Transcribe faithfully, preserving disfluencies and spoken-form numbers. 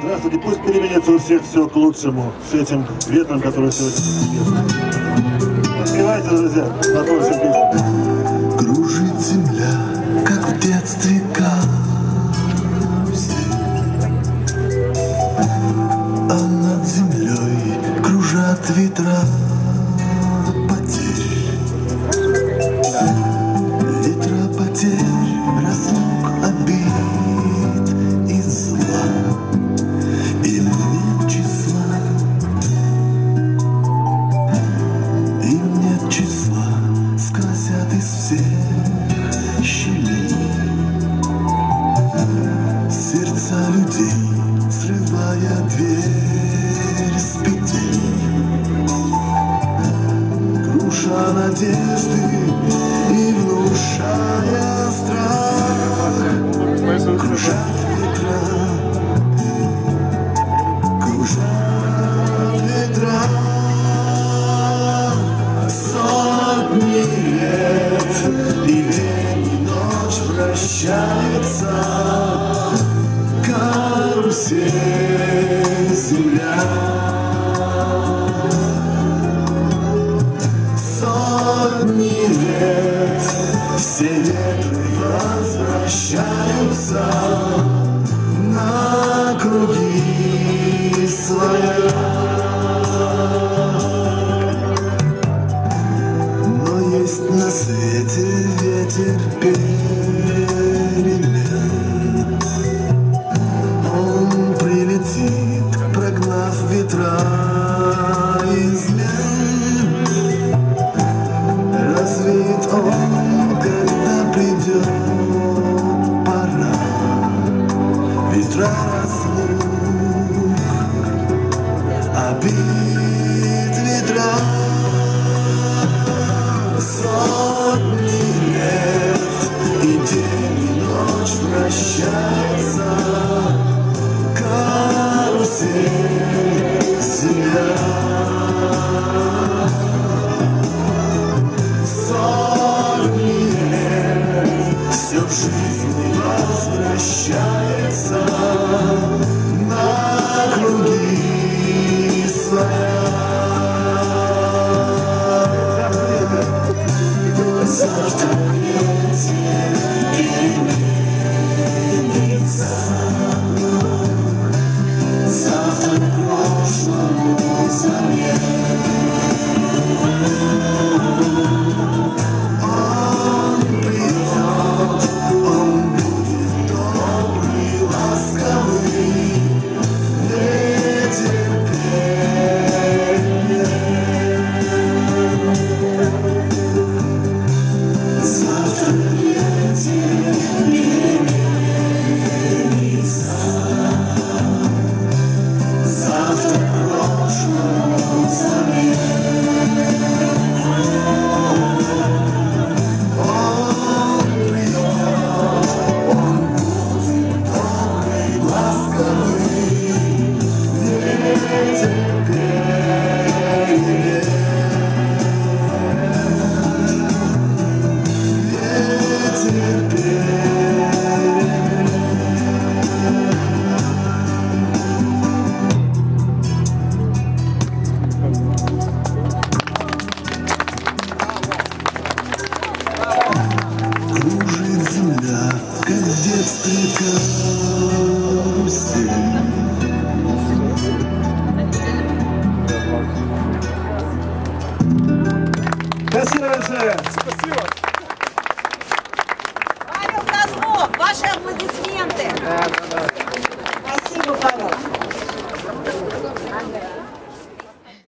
Здравствуйте, пусть переменится у всех все к лучшему с этим ветром, который сегодня есть. Поспевайте, друзья, на то всем песню. Кружит земля, как в детстве карусель, а над землей кружат ветра потерь. Ветра потерь, разлук, обид и зла. Им нет числа, им нет числа, сквозят из всех щелей сердца людей, срывая дверь с петель, круша надежды и внушая страх. Кружат ветра, кружат ветра, сотни лет, и день, и ночь вращается карусель земля. Сотни лет, все ветры возвращаются на круги своя. Но есть на свете ветер перемен. Он прилетит, прогнав ветра измен. Развеет он, когда придет пора. Ветра разлук, обид, ветра. Сотни лет, и день, и ночь вращается карусель земля. Сотни лет, все в жизни возвращается на круги своя. Завтра ветер переменится, завтра прошлому замен. Он придет, он будет добрый, ласковый, ветер перемен. Завтра ветер переменится, завтра прошлому замен. Он придет, он будет добрый, ласковый, ветер перемен. Кружит земля, как в детстве карусель. Спасибо большое. Спасибо. Павел Козлов, ваши аплодисменты. Да, да, да. Спасибо, Павел.